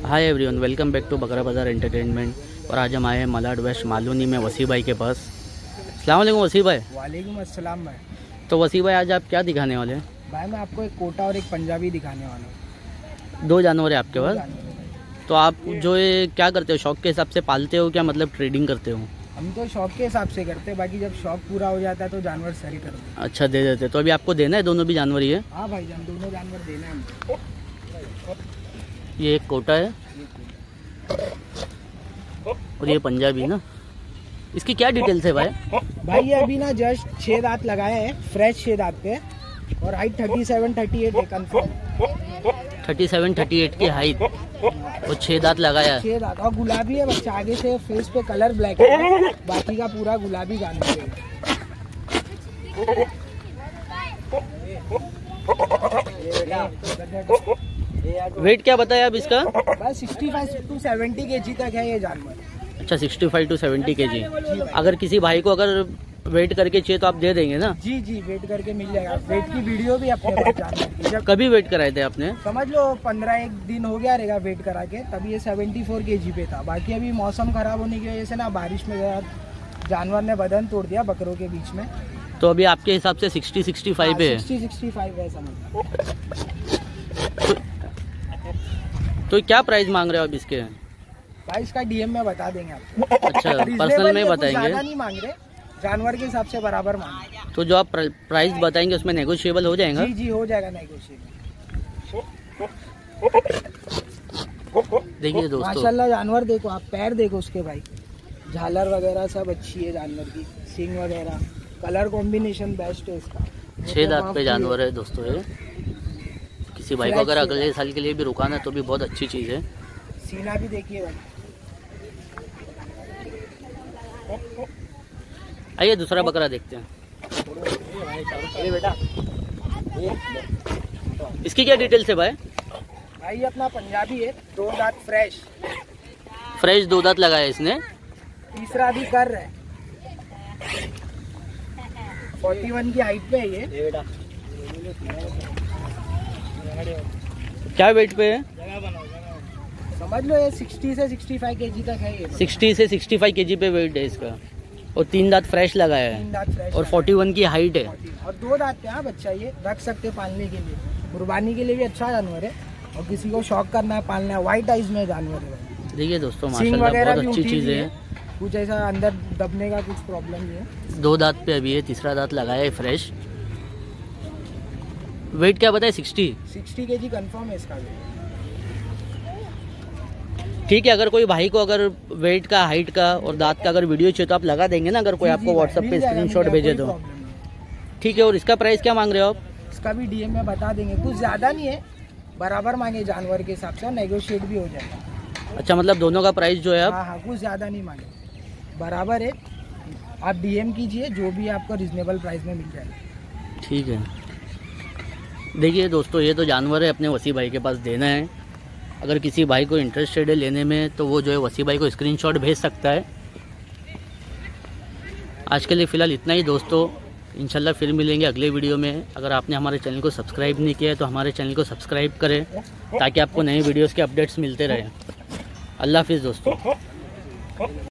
Hi everyone, welcome back to Bakra Bazaar entertainment. और आज हम आए हैं मलाड वेस्ट मालूनी में वसी भाई के पास। अस्सलाम वालेकुम वसी भाई। वालेकुम अस्सलाम भाई। तो वसी भाई आज आप क्या दिखाने वाले हैं? भाई मैं आपको एक कोटा और एक पंजाबी दिखाने वाला हूँ। दो जानवर है आपके पास? तो आप जो ये क्या करते हो, शौक के हिसाब से पालते हो क्या, मतलब ट्रेडिंग करते हो? हम तो शौक के हिसाब से करते हैं, बाकी जब शौक पूरा हो जाता है तो जानवर सही करते हैं। अच्छा, दे देते। तो अभी आपको देना है दोनों भी जानवर? ये हाँ भाई जान, दोनों जानवर देना है हमको। ये एक कोटा है और ये पंजाबी ना। इसकी क्या डिटेल्स है भाई? भाई ये अभी ना जस्ट 6 दांत लगाए हैं, फ्रेश 6 दांत पे, और हाइट 37-38 है कंफर्म। 37-38 की हाइट और 6 दांत लगाया है। 6 दांत और गुलाबी है बच्चा। आगे से फेस पे कलर ब्लैक है, बाकी का पूरा गुलाबी जानवर है। वेट क्या बताया आप इसका? बस 65 to 70 kg तक है ये जानवर। अच्छा, 65 to 70 kg। अगर किसी भाई को अगर वेट करके चाहिए तो आप दे देंगे ना? जी जी, वेट करके मिल जाएगा। वेट की वीडियो भी अपने पास जानवर की। जब कभी वेट कराए थे आपने? समझ लो 15 दिन हो गया रहेगा वेट करा के, तभी ये 74 kg पे था। बाकी अभी मौसम खराब होने की वजह से ना बारिश में जानवर ने बदन तोड़ दिया बकरों के बीच में। तो अभी आपके हिसाब से 60-65 पे है? 60-65 है समझ। तो क्या प्राइस मांग रहे हो आप इसके? भाई इसका डीएम में बता देंगे आपको। अच्छा, पर्सनल में बताएंगे? ज्यादा नहीं मांग रहे, जानवर के हिसाब से बराबर मांग रहे। तो जो आप प्राइस बताएंगे उसमें नेगोशिएबल हो जाएगा? जी जी, हो जाएगा नेगोशिएबल। देखिए दोस्तों, माशाल्लाह जानवर देखो आप, पैर देखो उसके भाई, झालर वगैरह सब अच्छी है जानवर की, सींग वगैरह, कलर कॉम्बिनेशन बेस्ट है इसका। 6 दांत पे जानवर है दोस्तों ये। किसी भाई को अगर अगले साल के लिए भी रुकाना है तो भी बहुत अच्छी चीज़ है। सीना भी देखिए भाई। आइए दूसरा बकरा देखते हैं। ये बेटा, इसकी क्या डिटेल्स है भाई? भाई ये अपना पंजाबी है, 2 दांत फ्रेश। 2 दांत लगाया इसने, तीसरा भी कर रहा है। 41 की हाइट पे है ये। क्या वेट पे है? समझ लो ये 60 से 65 kg तक है ये। 60 से 65 kg पे वेट है इसका, और 3 दांत फ्रेश लगाया है, 3 दांत फ्रेश और 41 की हाइट है, और 2 दांत पे। हाँ बच्चा ये रख सकते पालने के लिए, कुर्बानी के लिए भी अच्छा जानवर है, और किसी को शौक करना है पालना है। व्हाइट आइज में जानवर है। देखिए दोस्तों माशाल्लाह बहुत अच्छी चीज़ है। कुछ ऐसा अंदर दबने का कुछ प्रॉब्लम नहीं है। 2 दांत पे अभी है, तीसरा दांत लगाया है फ्रेश। वेट क्या बताए? 60 kg कंफर्म है इसका वेट। ठीक है, अगर कोई भाई को अगर वेट का, हाइट का और दांत का अगर वीडियो चाहिए तो आप लगा देंगे ना, अगर कोई आपको व्हाट्सएप पे स्क्रीनशॉट भेजे तो? ठीक है। और इसका प्राइस क्या मांग रहे हो आप? इसका भी डीएम में बता देंगे, कुछ ज़्यादा नहीं है, बराबर मांगे जानवर के हिसाब से, नेगोशिएट भी हो जाएगा। अच्छा, मतलब दोनों का प्राइस जो है आप? हाँ, कुछ ज़्यादा नहीं मांगे, बराबर है। आप डीएम कीजिए, जो भी आपको रिजनेबल प्राइस में मिल जाएगा। ठीक है। देखिए दोस्तों, ये तो जानवर है अपने वसी भाई के पास देना है। अगर किसी भाई को इंटरेस्टेड है लेने में तो वो जो है वसी भाई को स्क्रीनशॉट भेज सकता है। आज के लिए फ़िलहाल इतना ही दोस्तों, इंशाल्लाह फिर मिलेंगे अगले वीडियो में। अगर आपने हमारे चैनल को सब्सक्राइब नहीं किया है तो हमारे चैनल को सब्सक्राइब करें ताकि आपको नए वीडियोज़ के अपडेट्स मिलते रहें। अल्लाह हाफिज़ दोस्तों।